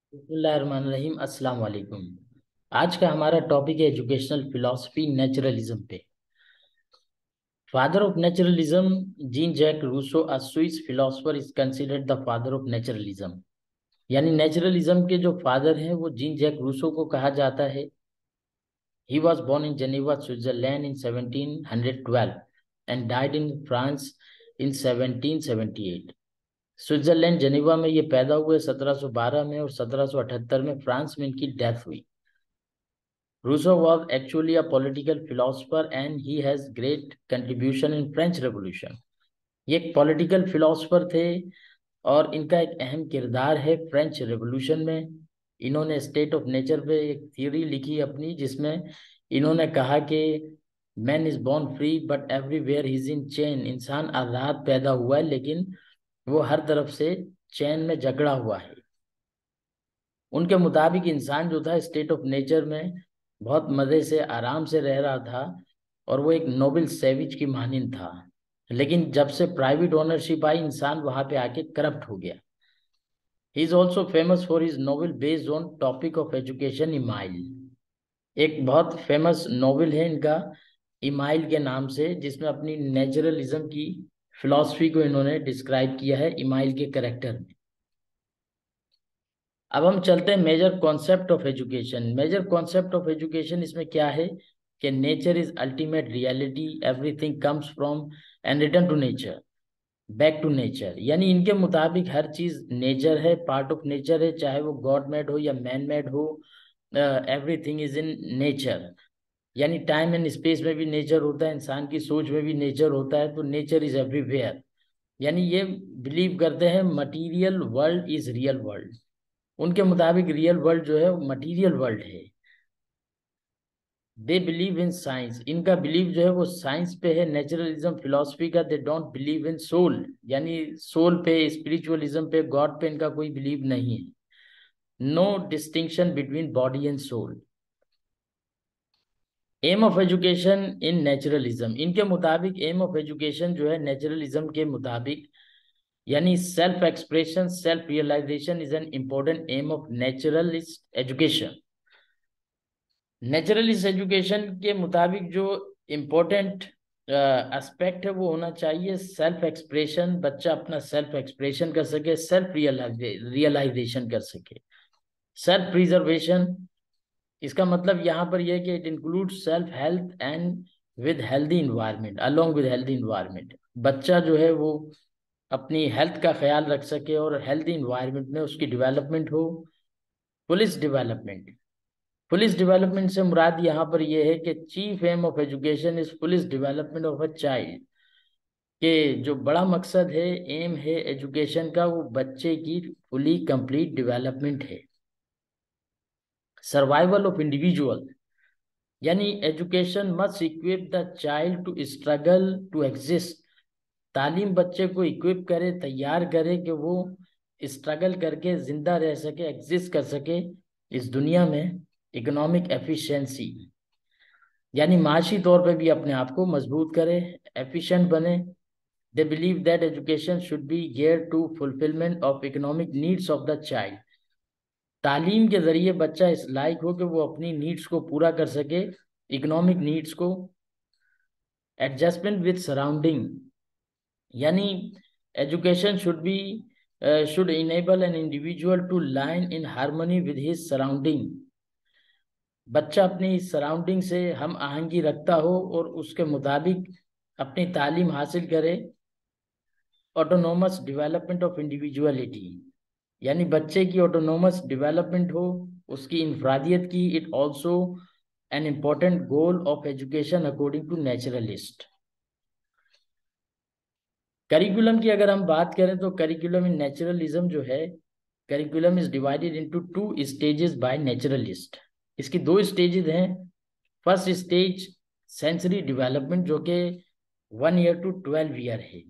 बिस्मिल्लाहिर्रहमानिर्रहीम। अस्सलाम वालेकुम। आज का हमारा टॉपिक है एजुकेशनल फिलॉसफी नेचुरलिज्म पे। Father of naturalism Jean Jacques Rousseau, a Swiss philosopher, is considered the father of naturalism. यानी नेचुरलिज्म के जो फादर हैं वो जीन जैक रूसो को कहा जाता है। He was born in Geneva, Switzerland in 1712 and died in France in 1778। Switzerland Geneva में ये पैदा हुए 1712 में, और 1778 में फ्रांस में इनकी डेथ हुई। Rousseau was actually a political philosopher and he has great contribution in French Revolution। ये एक पॉलिटिकल फिलोसोफर थे और इनका एक अहम किरदार है फ्रेंच रेवोल्यूशन में। इन्होंने स्टेट ऑफ नेचर पे एक थ्योरी लिखी अपनी, जिसमें इन्होंने कहा कि man is born free but everywhere he is in chain. इंसान आज़ाद पैदा हुआ है लेकिन वो हर तरफ से चैन में जकड़ा हुआ है। उनके मुताबिक इंसान जो था स्टेट ऑफ नेचर में बहुत मज़े से आराम से रह रहा था और वो एक नोबल सेविज की मानिंद था। लेकिन जब से प्राइवेट ओनरशिप आई, इंसान वहां पे आके करप्ट हो गया। He is also famous for his novel based on topic of education, Emile. एक बहुत फेमस नोवेल है इनका इमाइल के नाम से, जिसमें अपनी नेचुरलिज्म की फिलॉसफी को इन्होंने डिस्क्राइब किया है इमाइल के करेक्टर में। अब हम चलते हैं major concept of education. Major concept of education इसमें क्या है कि nature is ultimate reality, everything comes from and return to nature, back to nature. यानी इनके मुताबिक हर चीज नेचर है, पार्ट ऑफ नेचर है, चाहे वो गॉड मेड हो या मैन मेड हो। Everything is in nature. यानी टाइम एंड स्पेस में भी नेचर होता है, इंसान की सोच में भी नेचर होता है, तो नेचर इज एवरीवेयर। यानी ये बिलीव करते हैं material world is real world. उनके मुताबिक रियल वर्ल्ड जो है वो मटीरियल वर्ल्ड है। They believe in science. इनका बिलीव जो है वो साइंस पे है, नेचुरलिज्म फिलोसफी का। They don't believe in soul, यानी सोल पे, स्पिरिचुअलिज्म पे, गॉड पे इनका कोई बिलीव नहीं है। No distinction between body and soul. Aim of education in naturalism. इनके मुताबिक एम ऑफ एजुकेशन जो है नेचुरलिज्म के मुताबिक, यानी self expression, self realization is an important aim of naturalist education. Naturalist education के मुताबिक जो इम्पोर्टेंट एस्पेक्ट है वो होना चाहिए सेल्फ एक्सप्रेशन। बच्चा अपना सेल्फ एक्सप्रेशन कर सके, सेल्फ रियलाइजेशन कर सके। सेल्फ प्रिजर्वेशन, इसका मतलब यहाँ पर यह है कि it include self health and with healthy environment, along with healthy environment. बच्चा जो है वो अपनी हेल्थ का ख्याल रख सके और हेल्दी इन्वायरमेंट में उसकी डेवलपमेंट हो। Police development. पुलिस डेवलपमेंट से मुराद यहाँ पर यह है कि chief aim of education is fullest development of a child. कि जो बड़ा मकसद है, एम है एजुकेशन का, वो बच्चे की फुली कंप्लीट डेवलपमेंट है। सर्वाइवल ऑफ इंडिविजुअल, यानी education must equip the child to struggle to exist. तालीम बच्चे को इक्विप करे, तैयार करे कि वो स्ट्रगल करके जिंदा रह सके, एग्जिस्ट कर सके इस दुनिया में। इकोनॉमिक एफिशिएंसी, यानी माशी तौर पे भी अपने आप को मजबूत करे, एफिशिएंट बने। They believe that education should be gear to fulfilment of economic needs of the child. तालीम के जरिए बच्चा इस लायक हो कि वो अपनी नीड्स को पूरा कर सके, इकोनॉमिक नीड्स को। एडजस्टमेंट विद सराउंडिंग, यानी education should enable an individual to live in harmony with his surrounding. बच्चा अपनी सराउंडिंग से हम आहंगी रखता हो और उसके मुताबिक अपनी तालीम हासिल करे। ऑटोनोमस डेवलपमेंट ऑफ इंडिविजुअलिटी, यानी बच्चे की ऑटोनोमस डेवलपमेंट हो, उसकी इनफरादियत की। It also an important goal of education according to naturalist. Curriculum की अगर हम बात करें तो करिकुलम इन नेचुरलिज्म जो है, curriculum is divided into two stages by naturalist. इसकी दो स्टेजेस हैं। फर्स्ट स्टेज सेंसरी डेवलपमेंट, जो कि 1 ईयर टू 12 ईयर है।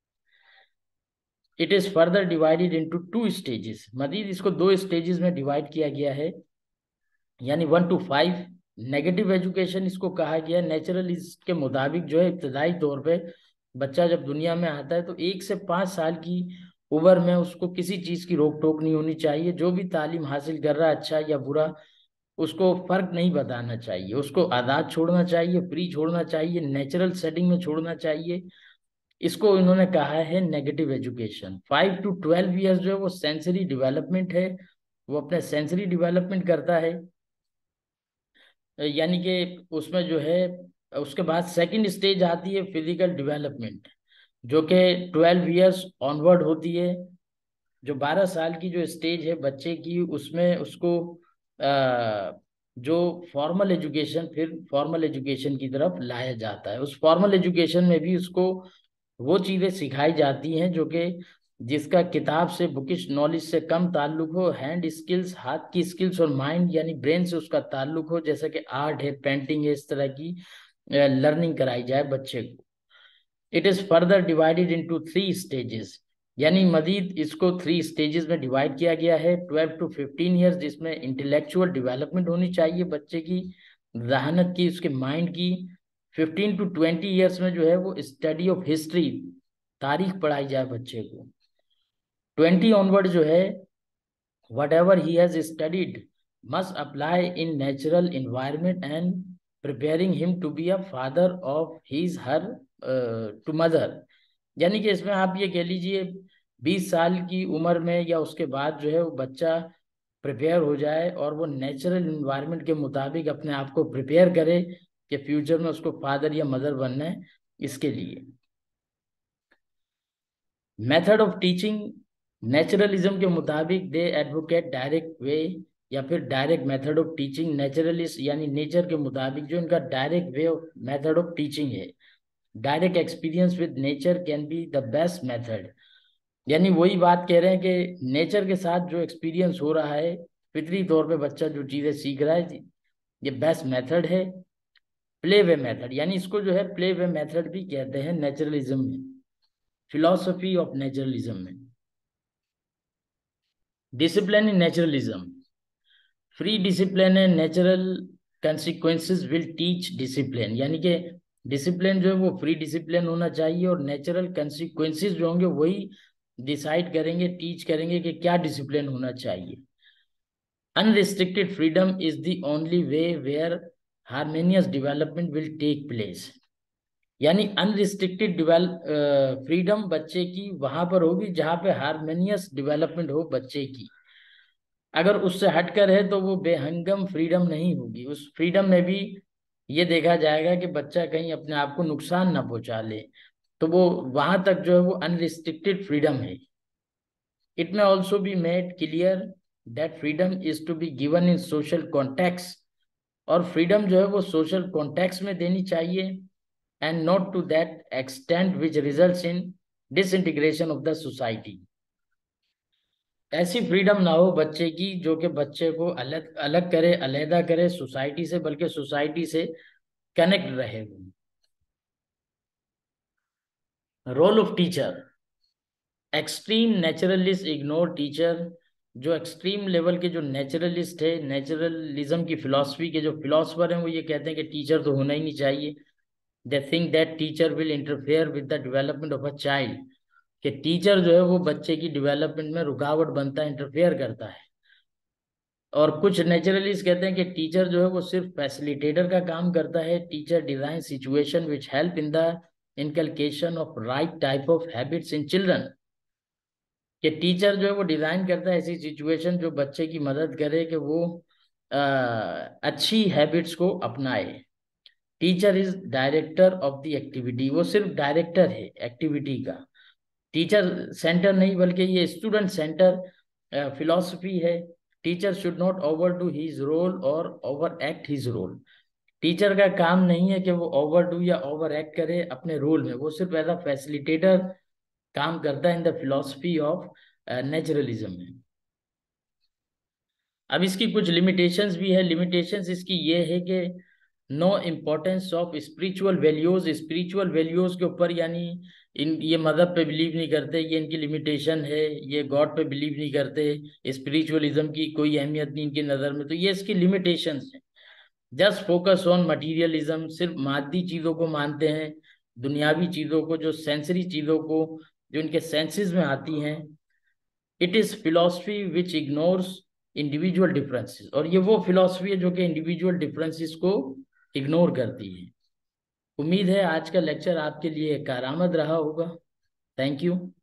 It is further divided into two stages. मजीद इसको दो स्टेजेस में डिवाइड किया गया है, यानी 1 to 5। नेगेटिव एजुकेशन इसको कहा गया। नेचुरलिस्ट के मुताबिक जो है इब्तदाई तौर पे बच्चा जब दुनिया में आता है तो 1 से 5 साल की उम्र में उसको किसी चीज की रोक टोक नहीं होनी चाहिए। जो भी तालीम हासिल कर रहा है, अच्छा या बुरा, उसको फर्क नहीं बताना चाहिए, उसको आजाद छोड़ना चाहिए, फ्री छोड़ना चाहिए, नेचुरल सेटिंग में छोड़ना चाहिए। इसको इन्होंने कहा है नेगेटिव एजुकेशन। 5 to 12 ईयर्स जो है वो सेंसरी डेवलपमेंट है, वो अपने सेंसरी डेवलपमेंट करता है। यानी कि उसमें जो है, उसके बाद सेकंड स्टेज आती है फिजिकल डेवलपमेंट, जो कि 12 ईयर्स ऑनवर्ड होती है। जो 12 साल की जो स्टेज है बच्चे की, उसमें उसको जो फॉर्मल एजुकेशन, फिर फॉर्मल एजुकेशन की तरफ लाया जाता है। उस फॉर्मल एजुकेशन में भी उसको वो चीजें सिखाई जाती हैं जो कि जिसका किताब से, बुकिश नॉलेज से कम ताल्लुक हो। हैंड स्किल्स, हाथ की स्किल्स, और माइंड यानी ब्रेन से उसका ताल्लुक हो, जैसे कि आर्ट है, पेंटिंग है, इस तरह की लर्निंग कराई जाए बच्चे को। It is further divided into 3 stages, यानी मजीद इसको 3 स्टेजेस में डिवाइड किया गया है। 12 to 15 ईयर्स, जिसमें इंटेलेक्चुअल डेवलपमेंट होनी चाहिए बच्चे की, जहानत की, उसके माइंड की। 15 to 20 ईयर्स में जो है वो स्टडी ऑफ हिस्ट्री, तारीख पढ़ाई जाए बच्चे को। 20 ऑनवर्ड जो है, whatever he has studied must apply in natural environment and preparing him to be a father of his her to mother। यानी कि इसमें आप ये कह लीजिए 20 साल की उम्र में या उसके बाद जो है वो बच्चा प्रिपेयर हो जाए और वो नेचुरल इन्वायरमेंट के मुताबिक अपने आप को प्रिपेयर करे कि फ्यूचर में उसको फादर या मदर बनना है। इसके लिए मेथड ऑफ टीचिंग, नेचुरलिज्म के मुताबिक दे एडवोकेट डायरेक्ट वे या फिर direct method of teaching. Naturalist यानी नेचर के मुताबिक जो इनका direct way of method of teaching है, direct experience with nature can be the best method. यानी वही बात कह रहे हैं कि नेचर के साथ जो एक्सपीरियंस हो रहा है, फितरी तौर पे बच्चा जो चीजें सीख रहा है, ये बेस्ट मेथड है। प्ले वे मेथड, यानी इसको जो है प्ले वे मेथड भी कहते हैं नेचुरलिज्म में, फिलोसफी ऑफ नेचुरलिज्म में। Discipline in naturalism, free discipline and natural consequences will teach discipline. यानी कि डिसिप्लिन जो है वो फ्री डिसिप्लिन होना चाहिए, और नेचुरल कंसिक्वेंसेस जो होंगे वही डिसाइड करेंगे, टीच करेंगे कि क्या डिसिप्लिन होना चाहिए। Unrestricted freedom is the only way where harmonious development will take place. यानी अनरिस्ट्रिक्टेड फ्रीडम बच्चे की वहां पर होगी जहां पे हार्मोनियस डेवलपमेंट हो बच्चे की। अगर उससे हटकर है तो वो बेहंगम फ्रीडम नहीं होगी। उस फ्रीडम में भी ये देखा जाएगा कि बच्चा कहीं अपने आप को नुकसान ना पहुंचा ले, तो वो वहां तक जो है वो अनरिस्ट्रिक्टेड फ्रीडम है। It may also be made clear that freedom is to be given in social context, और फ्रीडम जो है वो सोशल कॉन्टेक्स्ट में देनी चाहिए, and not to that extent which results in disintegration of the society. ऐसी freedom ना हो बच्चे की जो कि बच्चे को अलग अलग करे, अलहदा करे सोसाइटी से, बल्कि सोसाइटी से कनेक्ट रहे। Role of teacher, extreme naturalist ignore teacher. जो एक्सट्रीम लेवल के जो नेचुरलिस्ट है, नेचुरलिज्म की फिलॉसफी के जो फिलोसफर हैं, वो ये कहते हैं कि टीचर तो होना ही नहीं चाहिए। They think that teacher will interfere with the development of a child, कि टीचर जो है वो बच्चे की डेवलपमेंट में रुकावट बनता है, इंटरफेयर करता है। और कुछ नेचुरलिस्ट कहते हैं कि टीचर जो है वो सिर्फ फैसिलिटेटर का काम करता है। Teacher design situation which help in the inculcation of right type of habits in children, कि टीचर जो है वो डिजाइन करता है ऐसी सिचुएशन जो बच्चे की मदद करे कि वो अच्छी हैबिट्स को अपनाए। Teacher is director of the activity, वो सिर्फ डायरेक्टर है एक्टिविटी का, टीचर सेंटर नहीं, बल्कि ये स्टूडेंट सेंटर फिलॉसफी है। Teacher should not overdo his role और overact his role. Teacher का काम नहीं है कि वो ओवर डू या ओवर एक्ट करे अपने रोल में, वो सिर्फ एज अ फैसिलिटेटर काम करता है in the philosophy of naturalism में। अब इसकी कुछ लिमिटेशंस भी है। लिमिटेशंस इसकी ये है कि no importance of spiritual values, spiritual values के ऊपर, यानी इन ये मजहब पे बिलीव नहीं करते, ये इनकी लिमिटेशन है। ये गॉड पे बिलीव नहीं करते, स्पिरिचुअलिज्म की कोई अहमियत नहीं इनकी नज़र में, तो ये इसकी लिमिटेशंस है। जस्ट फोकस ऑन मटीरियलिज्म, सिर्फ मादी चीज़ों को मानते हैं, दुनियावी चीज़ों को, जो सेंसरी चीज़ों को, जो इनके सेंसेस में आती हैं। It is philosophy which ignores individual differences, और ये वो फिलॉसफी है जो कि इंडिविजुअल डिफरेंसेस को इग्नोर करती है। उम्मीद है आज का लेक्चर आपके लिए कारआमद रहा होगा। Thank you.